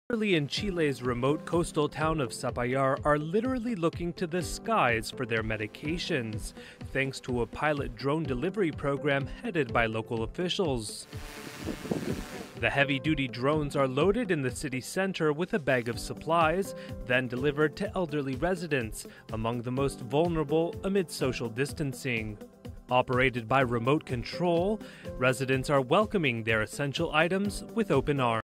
Elderly in Chile's remote coastal town of Sapallar are literally looking to the skies for their medications, thanks to a pilot drone delivery program headed by local officials. The heavy-duty drones are loaded in the city center with a bag of supplies, then delivered to elderly residents, among the most vulnerable amid social distancing. Operated by remote control, residents are welcoming their essential items with open arms.